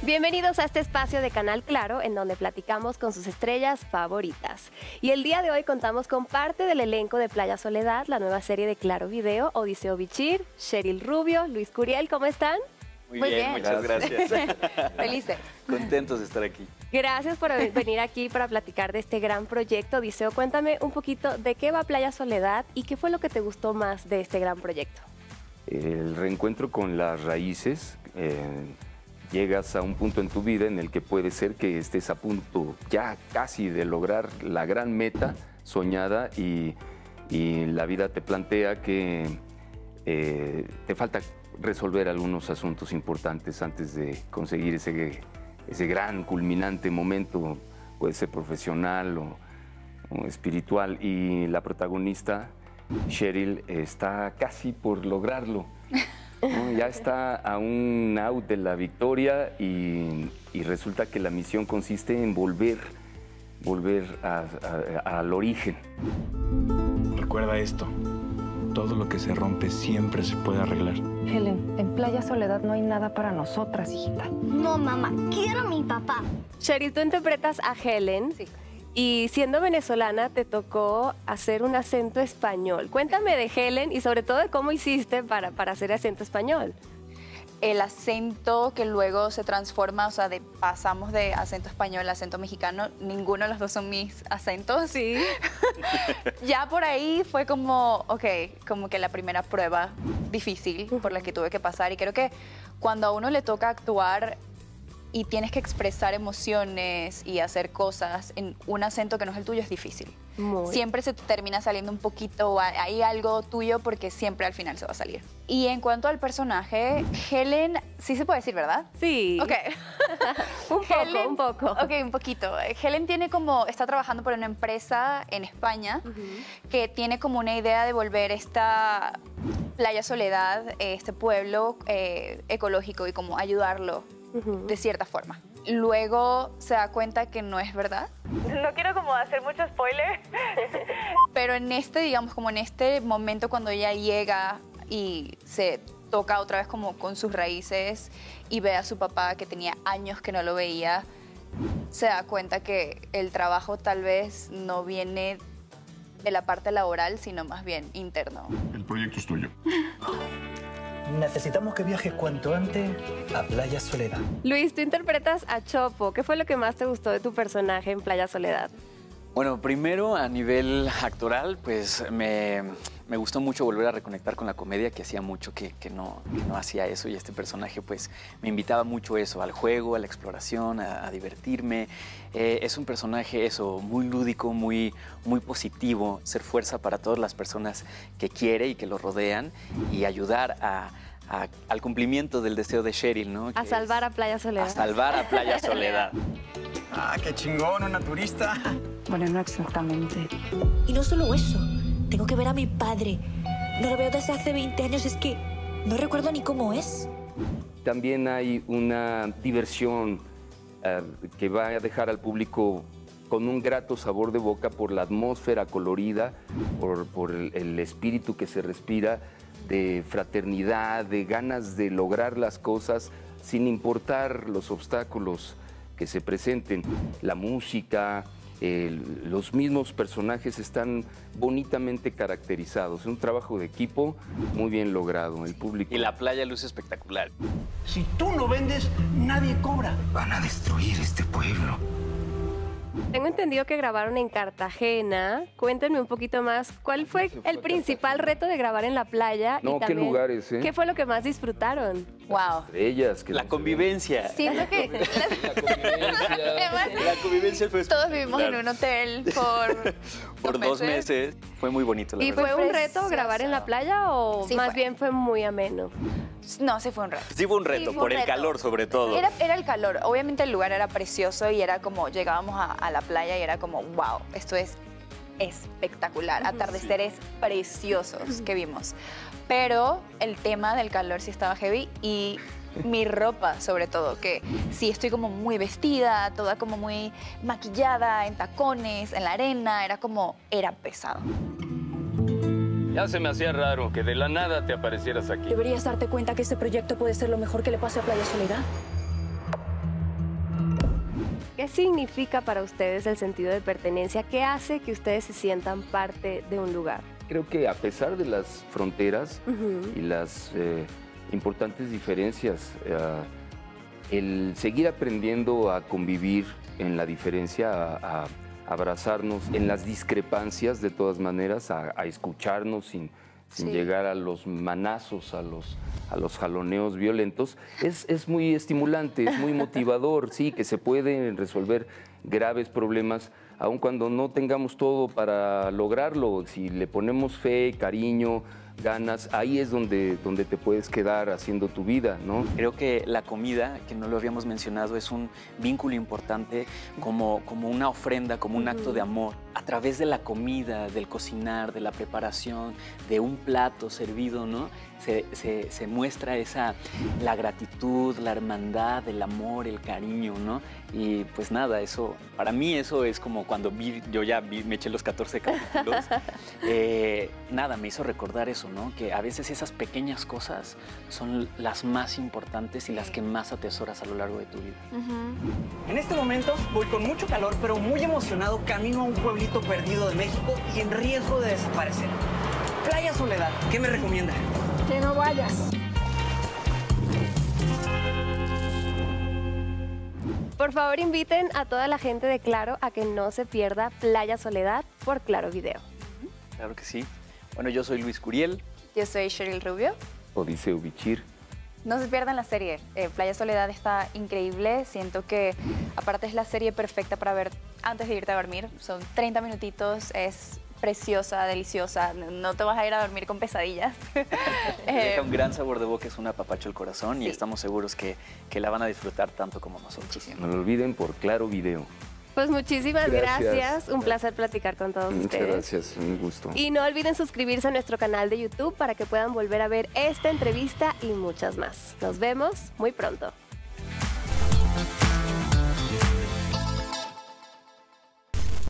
Bienvenidos a este espacio de Canal Claro, en donde platicamos con sus estrellas favoritas. Y el día de hoy contamos con parte del elenco de Playa Soledad, la nueva serie de Claro Video, Odiseo Bichir, Cheryl Rubio, Luis Curiel, ¿cómo están? Muy bien, muchas gracias. Felices. Contentos de estar aquí. Gracias por venir aquí para platicar de este gran proyecto. Odiseo, cuéntame un poquito de qué va Playa Soledad y qué fue lo que te gustó más de este gran proyecto. El reencuentro con las raíces. Llegas a un punto en tu vida en el que puede ser que estés a punto ya casi de lograr la gran meta soñada y la vida te plantea que te falta resolver algunos asuntos importantes antes de conseguir ese gran culminante momento, puede ser profesional o espiritual, y la protagonista, Cheryl, está casi por lograrlo. ¿No? Ya está a un out de la victoria y resulta que la misión consiste en volver al origen. Recuerda esto, todo lo que se rompe siempre se puede arreglar. Helen, en Playa Soledad no hay nada para nosotras, hijita. No, mamá, quiero a mi papá. Cheryl, tú interpretas a Helen. Sí. Y siendo venezolana te tocó hacer un acento español. Cuéntame de Helen y sobre todo de cómo hiciste para hacer acento español. El acento que luego se transforma, o sea, pasamos de acento español a acento mexicano, ninguno de los dos son mis acentos. Sí. Ya por ahí fue como, ok, como que la primera prueba difícil por la que tuve que pasar. Y creo que cuando a uno le toca actuar y tienes que expresar emociones y hacer cosas en un acento que no es el tuyo, es difícil. Siempre se termina saliendo un poquito, hay algo tuyo porque siempre al final se va a salir. Y en cuanto al personaje, Helen, sí se puede decir, ¿verdad? Sí. Ok. un poco. Ok, un poquito. Helen está trabajando por una empresa en España que tiene como una idea de volver esta Playa Soledad, este pueblo ecológico y como ayudarlo de cierta forma. Luego se da cuenta que no es verdad. No quiero como hacer mucho spoiler, pero en digamos, como en este momento cuando ella llega y se toca otra vez como con sus raíces y ve a su papá que tenía años que no lo veía, se da cuenta que el trabajo tal vez no viene de la parte laboral, sino más bien interno. El proyecto es tuyo. Necesitamos que viajes cuanto antes a Playa Soledad. Luis, tú interpretas a Chopo. ¿Qué fue lo que más te gustó de tu personaje en Playa Soledad? Bueno, primero a nivel actoral, pues me gustó mucho volver a reconectar con la comedia, que hacía mucho que no hacía eso, y este personaje pues me invitaba mucho eso, al juego, a la exploración, a divertirme. Es un personaje eso, muy lúdico, muy positivo, ser fuerza para todas las personas que quiere y que lo rodean y ayudar al cumplimiento del deseo de Cheryl, ¿no? A salvar a Playa Soledad. A salvar a Playa Soledad. ¡Ah, qué chingón, una turista! Bueno, no exactamente. Y no solo eso, tengo que ver a mi padre. No lo veo desde hace 20 años, es que no recuerdo ni cómo es. También hay una diversión que va a dejar al público con un grato sabor de boca por la atmósfera colorida, por el espíritu que se respira, de fraternidad, de ganas de lograr las cosas sin importar los obstáculos que se presenten. La música, los mismos personajes están bonitamente caracterizados. Es un trabajo de equipo muy bien logrado. El público. Y la playa luce espectacular. Si tú no vendes, nadie cobra. Van a destruir este pueblo. Tengo entendido que grabaron en Cartagena. Cuéntenme un poquito más. ¿Cuál fue el principal reto de grabar en la playa? No, y también, qué lugares, ¿eh? ¿qué fue lo que más disfrutaron? Wow. Estrellas. La convivencia. Siento que La convivencia fue todos vivimos en un hotel por 2 meses. Fue muy bonito, la ¿Y verdad. fue un reto grabar en la playa o Sí, más bien fue muy ameno? No, sí fue un reto. Sí fue un reto, por el calor sobre todo. Era el calor. Obviamente el lugar era precioso y era como, llegábamos a la playa y era como, wow, esto es espectacular. Atardeceres preciosos que vimos. Pero el tema del calor sí estaba heavy y mi ropa, sobre todo, que sí estoy como muy vestida, toda como muy maquillada, en tacones, en la arena, era pesado. Ya se me hacía raro que de la nada te aparecieras aquí. Deberías darte cuenta que este proyecto puede ser lo mejor que le pase a Playa Soledad. ¿Qué significa para ustedes el sentido de pertenencia? ¿Qué hace que ustedes se sientan parte de un lugar? Creo que a pesar de las fronteras y las importantes diferencias, el seguir aprendiendo a convivir en la diferencia, a abrazarnos en las discrepancias de todas maneras, a escucharnos sin llegar a los manazos, a los jaloneos violentos, es muy estimulante, es muy motivador, sí, que se pueden resolver graves problemas, aun cuando no tengamos todo para lograrlo. Si le ponemos fe, cariño, ganas, ahí es donde te puedes quedar haciendo tu vida, ¿no? Creo que la comida, que no lo habíamos mencionado, es un vínculo importante como una ofrenda, como un acto de amor. A través de la comida, del cocinar, de la preparación, de un plato servido, ¿no? Se muestra la gratitud, la hermandad, el amor, el cariño, ¿no? Y pues nada, eso, para mí eso es como cuando me eché los 14 capítulos, nada, me hizo recordar eso, ¿no? Que a veces esas pequeñas cosas son las más importantes y las que más atesoras a lo largo de tu vida. En este momento voy con mucho calor, pero muy emocionado, camino a un pueblito perdido de México y en riesgo de desaparecer. Playa Soledad, ¿qué me recomienda? Que no vayas. Por favor, inviten a toda la gente de Claro a que no se pierda Playa Soledad por Claro Video. Claro que sí. Bueno, yo soy Luis Curiel. Yo soy Sheryl Rubio. Odiseo Bichir. No se pierdan la serie. Playa Soledad está increíble. Siento que aparte es la serie perfecta para ver antes de irte a dormir. Son 30 minutitos, es preciosa, deliciosa. No te vas a ir a dormir con pesadillas. Deja un gran sabor de boca, es un apapacho al corazón y Sí. estamos seguros que la van a disfrutar tanto como nosotros. Muchísimo. No lo olviden por Claro Video. Pues muchísimas Gracias. gracias. Un placer platicar con todos Muchas ustedes. gracias, un gusto. Y no olviden suscribirse a nuestro canal de YouTube para que puedan volver a ver esta entrevista y muchas más. Nos vemos muy pronto.